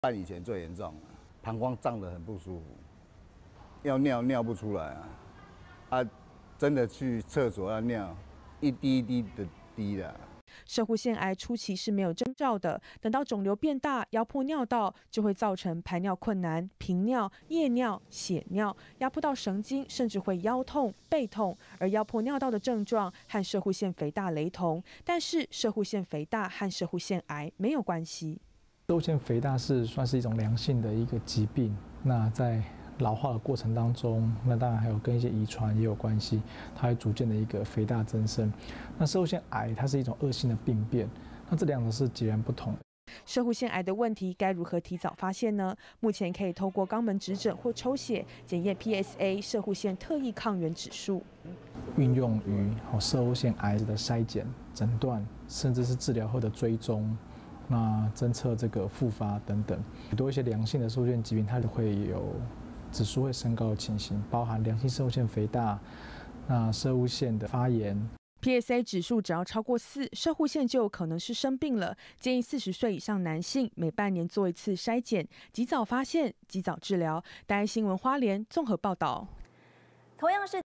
半以前最严重，膀胱胀得很不舒服，要尿不出来真的去厕所要尿，一滴一滴的滴的。 攝護腺癌初期是没有征兆的，等到肿瘤变大，压迫尿道，就会造成排尿困难、频尿、夜尿、血尿，压迫到神经，甚至会腰痛、背痛。而压迫尿道的症状和攝護腺肥大雷同，但是攝護腺肥大和攝護腺癌没有关系。 攝護腺肥大算是一种良性的一个疾病，那在老化的过程当中，那当然还有跟一些遗传也有关系，它会逐渐的一个肥大增生。那攝護腺癌它是一种恶性的病变，那这两个是截然不同的。 攝護腺癌的问题该如何提早发现呢？目前可以透过肛门指诊或抽血检验 PSA 攝護腺特异抗原指数， 运用于攝護腺癌的筛检、诊断，甚至是治疗后的追踪。那侦测这个复发等等，很多一些良性的攝護腺疾病，它会有指数会升高的情形，包含良性攝護腺肥大、那攝護腺的发炎。 PSA 指数只要超过4，攝護腺就有可能是生病了。建议40岁以上男性每半年做一次筛检，及早发现，及早治疗。大爱新闻花莲综合报道。 同样是